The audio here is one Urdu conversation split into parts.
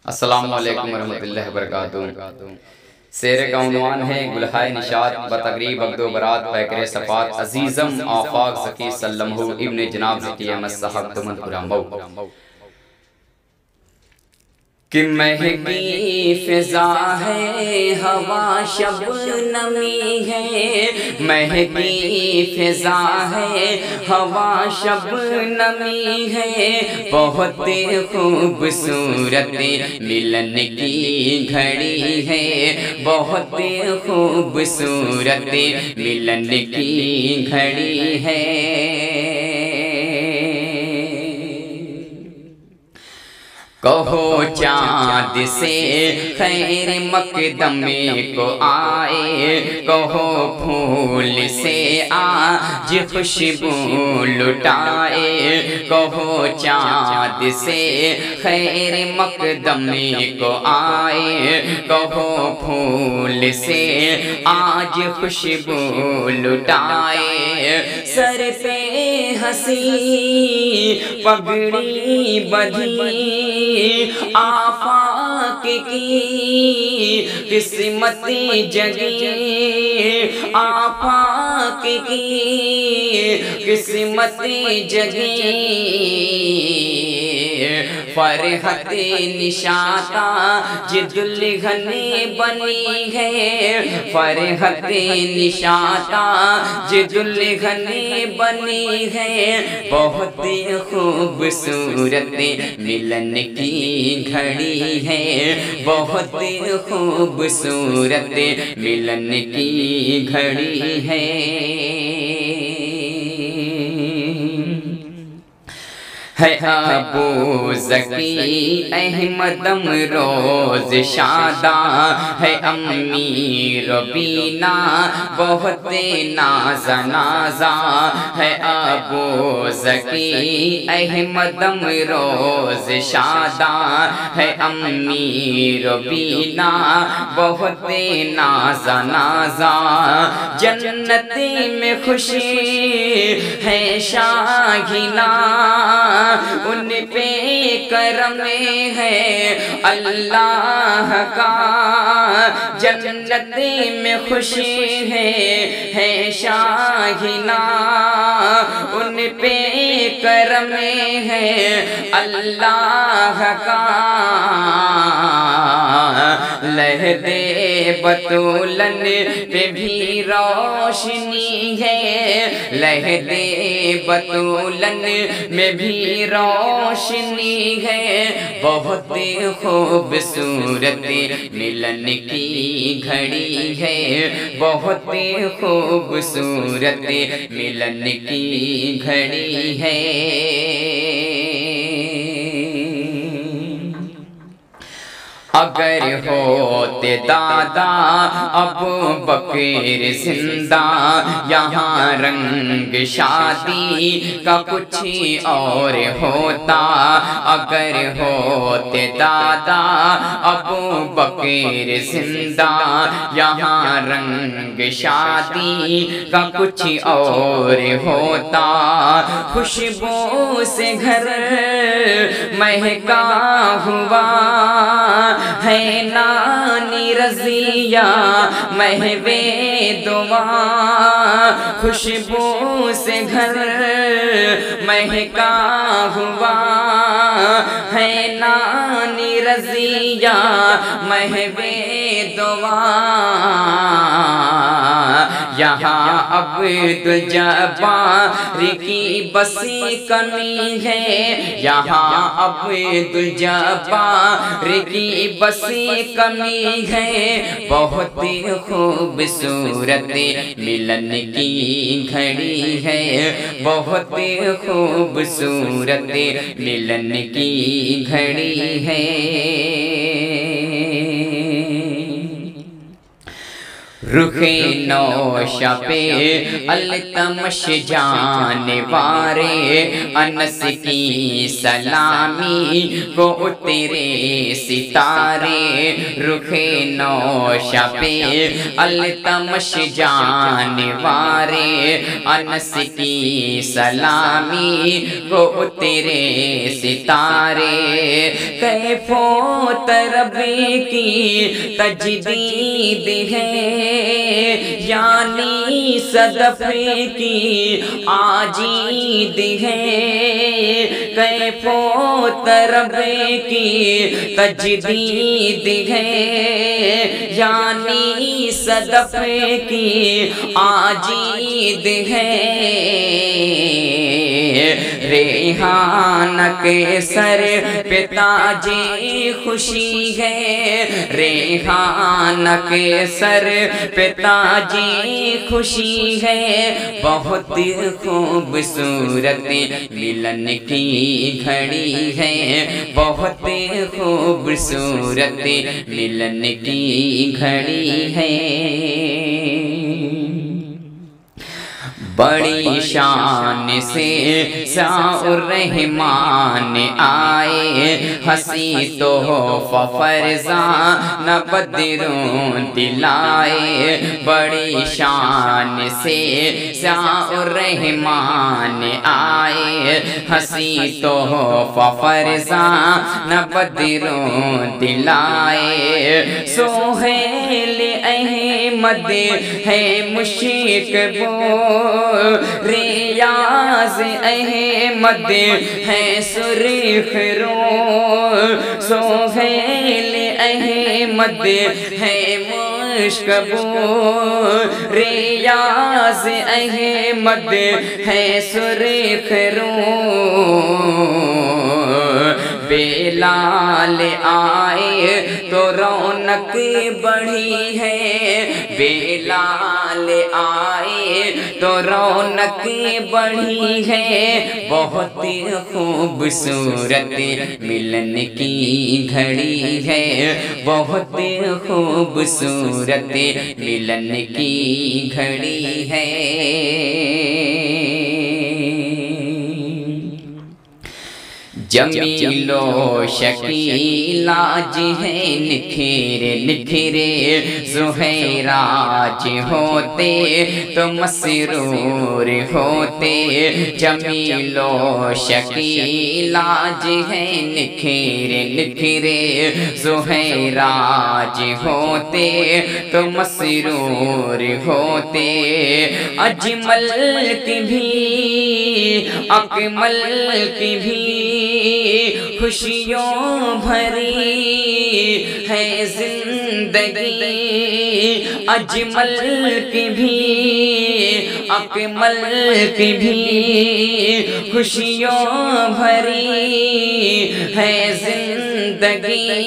السلام علیکم ورحمۃ اللہ وبرکاتہ۔ سیر کا عنوان ہے گلہائے نشاط بتقریب عقد و برات پیکر صفات عزیزم آفاق زکی سلمہ ابن جناب زکی احمد صاحب تمن قرامبو کہ مہکی فضا ہے ہوا شبنمی ہے، مہکی فضا ہے ہوا شبنمی ہے، بہت خوبصورت ملن کی گھڑی ہے، بہت خوبصورت ملن کی گھڑی ہے۔ کہو چاند سے خیر مقدم کو آئے، کہو پھول سے آج خوشبو لٹائے، کہو چاند سے خیر مقدم کو آئے، کہو پھول سے آج خوشبو لٹائے، سر پہ ہنسی پگڑی بدھی آفاق کی قسمت جگی، آفاق کی قسمت جگی، فرحت نشاطا جد دلہن بنی ہے، فرحت نشاطا جد دلہن بنی ہے، بہت خوبصورت ملن کی گھڑی ہے، بہت خوبصورت ملن کی گھڑی ہے۔ ہے ابو زکی احمد امروز شاداں، ہے امی ربینہ بہت ناز نازاں، ہے ابو زکی احمد امروز شاداں، ہے امی ربینہ بہت ناز نازاں، جنت میں خوشی ہے شاہینہ، ان پہ کرم ہے اللہ کا، جنت میں خوشی ہے شاہینہ، ان پہ کرم ہے اللہ کا، لہدِ بطولن پہ بھی روشنی ہے، لہدِ بطولن میں بھی روشنی ہے، بہت خوبصورت ملن کی گھڑی ہے، بہت خوبصورت ملن کی گھڑی ہے۔ اگر ہوتے دادا ابو بکر زندہ، یہاں رنگ شادی کا کچھ اور ہوتا، اگر ہوتے دادا ابو بکر زندہ، یہاں رنگ شادی کا کچھ اور ہوتا، خوشبو سے گھر مہکا ہوا ہے نانی رضیہ محوِ دعا، خوشبو سے گھر مہکا ہوا ہے نانی رضیہ محوِ دعا، یہاں عبد الجبار کی بسی کمی ہے، یہاں عبد الجبار کی بسی کمی ہے، بہت خوبصورت ملن کی گھڑی ہے، بہت خوبصورت ملن کی گھڑی ہے۔ رخ نوشہ پہ التمش جانوارے انس کی سلامی کو اترے ستارے رخ نوشہ پہ التمش جانوارے انس کی سلامی کو اترے ستارے کیف و طرب کی تجدید ہے یعنی صدف کی آجید ہے کیف و طرب کی تجدید ہے یعنی صدف کی آجید ہے ریحان کے سر پہ تاج خوشی ہے ریحان کے سر پہ تاج خوشی ہے بہت خوبصورت ملن کی گھڑی ہے بہت خوبصورت ملن کی گھڑی ہے بڑی شان سے ضیاء الرحمان آئے ہنسی تحفہ فرزان بدروں دلائے بڑی شان سے ضیاء الرحمان آئے ہنسی تحفہ فرزان بدروں دلائے سہیل احمد ہے مشک بو ریاض احمد ہے سرخ رو سہیل احمد ہے مشکبو ریاض احمد ہے سرخ رو بلال آئے تو رونق بڑھی ہے بلال آئے تو رونق بڑھی ہے بہت خوبصورت ملن کی گھڑی ہے بہت خوبصورت ملن کی گھڑی ہے جمیل و شکیل آج ہیں نکھرے نکھرے زہیراج ہوتے تو مسرور ہوتے جمیل و شکیل آج ہیں نکھرے نکھرے زہیراج ہوتے تو مسرور ہوتے اجمل کی بھی اکمل کی بھی خوشیوں بھری ہے زندگی اجمل کی بھی اکمل کی بھی خوشیوں بھری ہے زندگی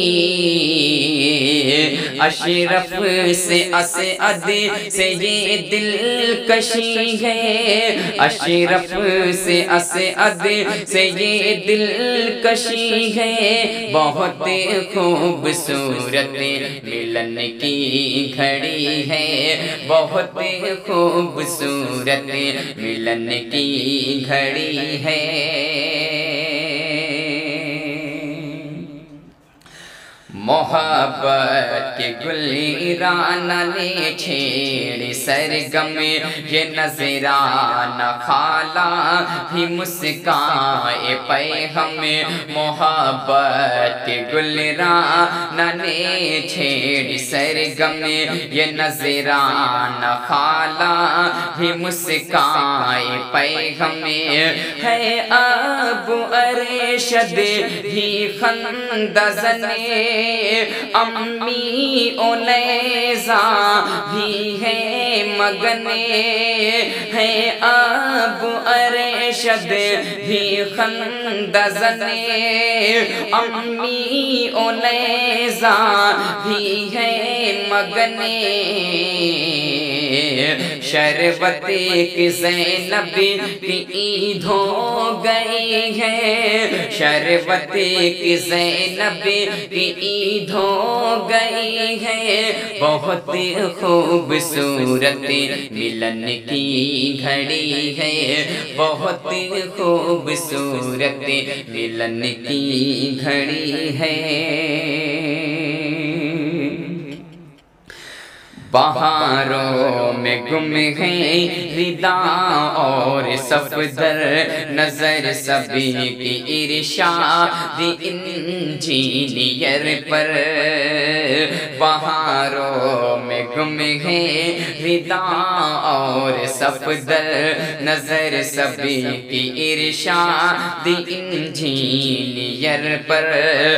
اشرف سے اسعد سے یہ دلکشی ہے اشرف سے اسعد سے یہ دلکشی ہے بہت خوبصورت ملن کی گھڑی ہے بہت خوبصورت ملن کی گھڑی ہے محبت کے گلرانہ نے چھیڑ سرگم یہ نظرانہ خالا بھی مسکائے پیغم محبت کے گلرانہ نے چھیڑ سرگم یہ نظرانہ خالا بھی مسکائے پیغم ہے ابو ارشد بھی خندزن امی انیزہ بھی ہے مگنے ہے ابو ارشد بھی خندزنے امی انیزہ بھی ہے مگنے شربت کی زینب کی عید ہو گئی ہے، شربت کی زینب کی عید ہو گئی ہے، بہت خوبصورت ملن کی گھڑی ہے، بہت خوبصورت ملن کی گھڑی ہے۔ بہاروں میں گم ہیں ردا اور صفدر، نظر سبھی کی ارشاد انجینئر پر، بہاروں میں گم ہیں ردا اور صفدر، نظر سبھی کی ارشاد انجینئر پر،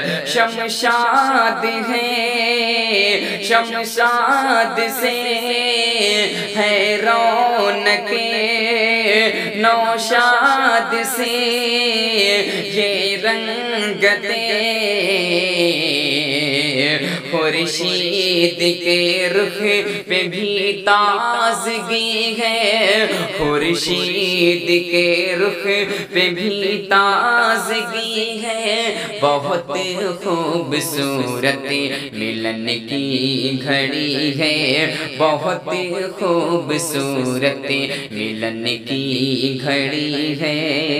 شمشاد ہے شمشاد سے ہے رونق نوشاد سے یہ رنگتیں، خورشید کے رخ پہ بھی تازگی ہے، خورشید کے رخ پہ بھی تازگی ہے، بہت خوبصورت ملن کی گھڑی ہے، بہت خوبصورت ملن کی گھڑی ہے۔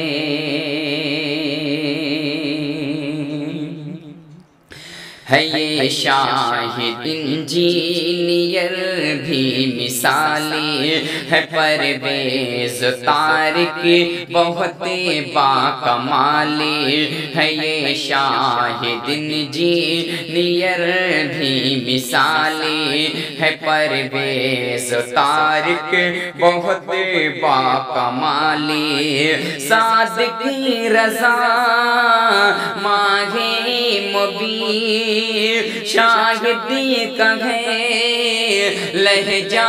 یہ شاہد انجینئر بھی مثالی ہے، پرویز طارق بہت باکمالی ہے، یہ شاہد انجینئر بھی مثالی ہے، پرویز طارق بہت باکمالی، صادق رضا ماہ مبین شاہدی کا ہے لہجہ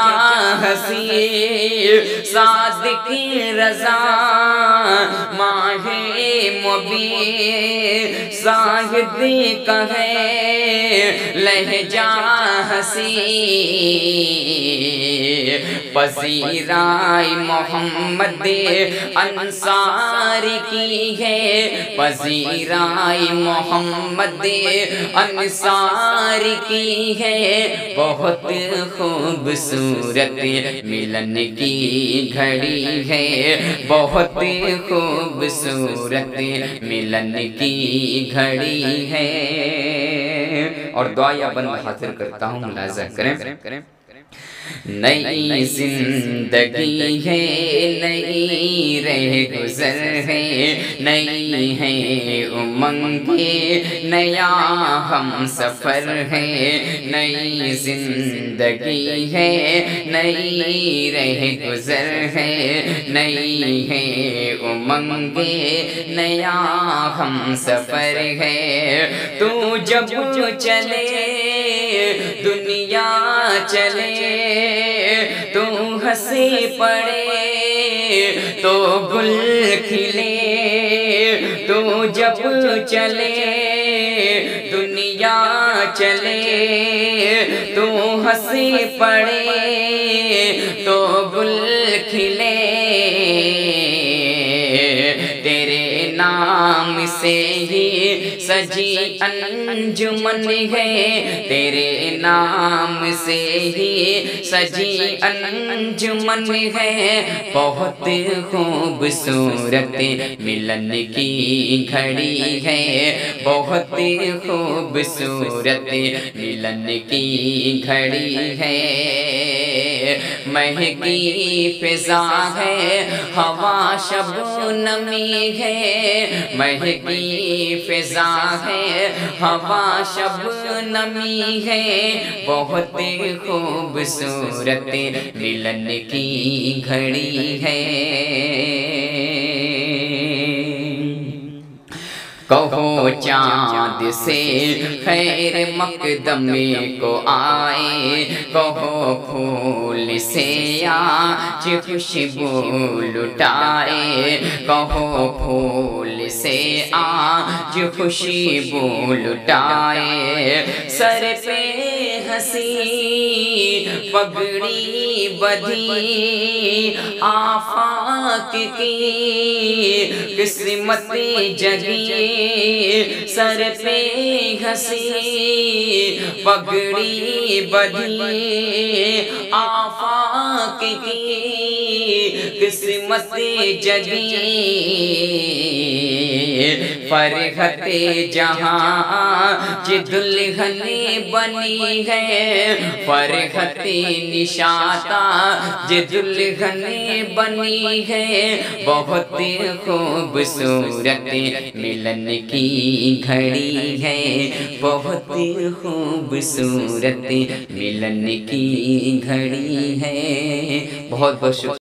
حسین، صادق رضا ماہ مبین شاہدی کا ہے لہجہ حسین، پذیرائی محمد انصاری کی ہے، پذیرائی محمد انصاری کی ہے، بہت خوبصورت ملن کی گھڑی ہے، بہت خوبصورت ملن کی گھڑی ہے۔ اور دعا بند حاضر کرتا ہوں، ملاحظہ کریں۔ نئی زندگی ہے، نئی رہ گزر ہے، نئی ہے امنگیں، نیا ہم سفر ہے، نئی زندگی ہے، نئی رہ گزر ہے، نئی ہے امنگیں، نیا ہم سفر ہے، تو جب چلے دنیا چلے، تو ہنسی پڑے تو گل کھلے، تو جب چلے دنیا چلے، تو ہنسی پڑے تو گل کھلے، تیرے نام سے ہی سجی انجمن ہے، تیرے نام سے ہی سجی انجمن ہے، بہت خوبصورت ملن کی گھڑی ہے، بہت خوبصورت ملن کی گھڑی ہے، مہکی فضا ہے ہوا شبنمی ہے، مہکی فضا ہے ہوا شبنمی ہے، بہت خوبصورت ملن کی گھڑی ہے۔ کہو چاند سے خیر مقدم کو آئے، کہو پھول سے آج خوشبو لٹائے، کہو پھول سے آج خوشبو لٹائے، سر پہ ہنسی پگڑی بدھی آفاق کی قسمت جگی سر پہ ہنسی پگڑی بدھی آفاق کی قسمت جگی فرحت جہاں جی دلہن بنی ہے فرحت نشاطا جی دلہن بنی ہے بہت خوبصورت ملن کی گھڑی ہے بہت خوبصورت ملن کی گھڑی ہے۔ بہت بہت شکریہ۔